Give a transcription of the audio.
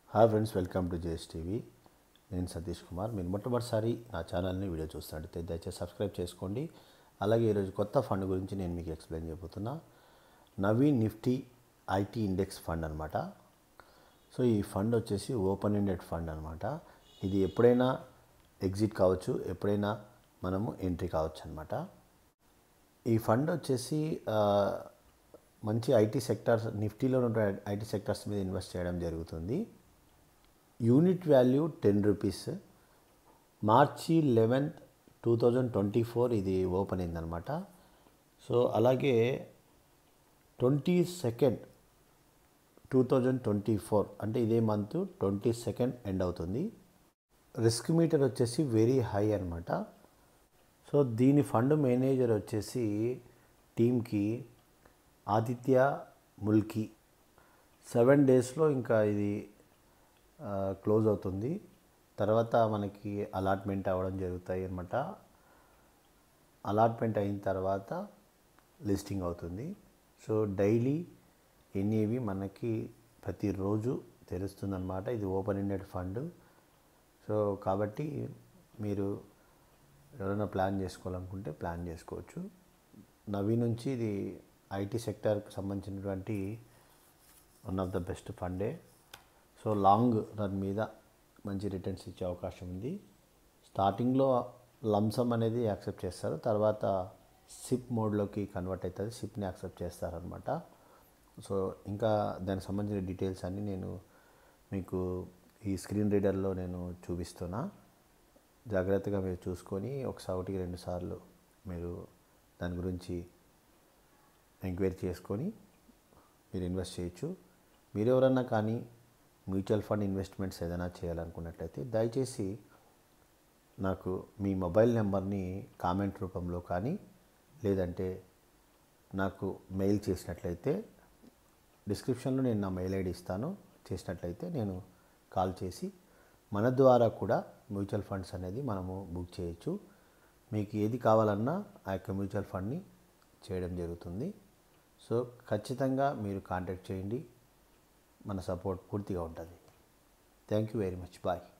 Hi friends, welcome to JS TV. నేను సతీష్ కుమార్. మీరు మొట్టమొదటిసారి నా ఛానల్ని వీడియో చూస్తున్నట్లయితే దయచేసి సబ్స్క్రైబ్ చేసుకోండి. అలాగే ఈరోజు కొత్త ఫండ్ గురించి నేను మీకు ఎక్స్ప్లెయిన్ చేయబోతున్నా. నవీన్ నిఫ్టీ ఐటీ ఇండెక్స్ ఫండ్ అనమాట. సో ఈ ఫండ్ వచ్చేసి ఓపెన్ ఎండెడ్ ఫండ్ అనమాట. ఇది ఎప్పుడైనా ఎగ్జిట్ కావచ్చు, ఎప్పుడైనా మనము ఎంట్రీ కావచ్చు అనమాట. ఈ ఫండ్ వచ్చేసి మంచి ఐటీ సెక్టార్స్, నిఫ్టీలో ఉన్న ఐటీ సెక్టార్స్ మీద ఇన్వెస్ట్ చేయడం జరుగుతుంది. Unit value 10 rupees. మార్చి 11, 2024 ఇది ఓపెన్ అయిందనమాట. సో అలాగే 22, 2024 అంటే ఇదే మంత్ 22 ఎండ్ అవుతుంది. రిస్క్ మీటర్ వచ్చేసి వెరీ హై అనమాట. సో దీని ఫండ్ మేనేజర్ వచ్చేసి టీమ్కి ఆదిత్య ముల్కీ. 7 డేస్లో ఇంకా ఇది క్లోజ్ అవుతుంది. తర్వాత మనకి అలాట్మెంట్ అవ్వడం జరుగుతాయి అన్నమాట. అలాట్మెంట్ అయిన తర్వాత లిస్టింగ్ అవుతుంది. సో డైలీ ఎన్ఏవి మనకి ప్రతిరోజు తెలుస్తుందన్నమాట. ఇది ఓపెన్ ఎండెడ్ ఫండ్. సో కాబట్టి మీరు ఎవరైనా ప్లాన్ చేసుకోవాలనుకుంటే ప్లాన్ చేసుకోవచ్చు. నవీన్ నుంచి ఇది ఐటీ సెక్టార్కి సంబంధించినటువంటి వన్ ఆఫ్ ద బెస్ట్ ఫండే. సో లాంగ్ రన్ మీద మంచి రిటర్న్స్ ఇచ్చే అవకాశం ఉంది. స్టార్టింగ్లో లంసమ్ అనేది యాక్సెప్ట్ చేస్తారు, తర్వాత సిప్ మోడ్లోకి కన్వర్ట్ అవుతుంది, సిప్ని యాక్సెప్ట్ చేస్తారనమాట. సో ఇంకా దానికి సంబంధించిన డీటెయిల్స్ అన్నీ నేను మీకు ఈ స్క్రీన్ రీడర్లో నేను చూపిస్తున్నా. జాగ్రత్తగా మీరు చూసుకొని ఒకటి రెండు సార్లు మీరు దాని గురించి ఎంక్వైరీ చేసుకొని మీరు ఇన్వెస్ట్ చేయొచ్చు. మీరు ఎవరన్నా కానీ మ్యూచువల్ ఫండ్ ఇన్వెస్ట్మెంట్స్ ఏదైనా చేయాలనుకున్నట్లయితే దయచేసి నాకు మీ మొబైల్ నెంబర్ని కామెంట్ రూపంలో కానీ లేదంటే నాకు మెయిల్ చేసినట్లయితే డిస్క్రిప్షన్లో నేను నా మెయిల్ ఐడి ఇస్తాను. చేసినట్లయితే నేను కాల్ చేసి మన ద్వారా కూడా మ్యూచువల్ ఫండ్స్ అనేది మనము బుక్ చేయొచ్చు. మీకు ఏది కావాలన్నా ఆ యొక్క మ్యూచువల్ ఫండ్ని చేయడం జరుగుతుంది. సో ఖచ్చితంగా మీరు కాంటాక్ట్ చేయండి. మన సపోర్ట్ పూర్తిగా ఉంటుంది. Thank you very much. Bye.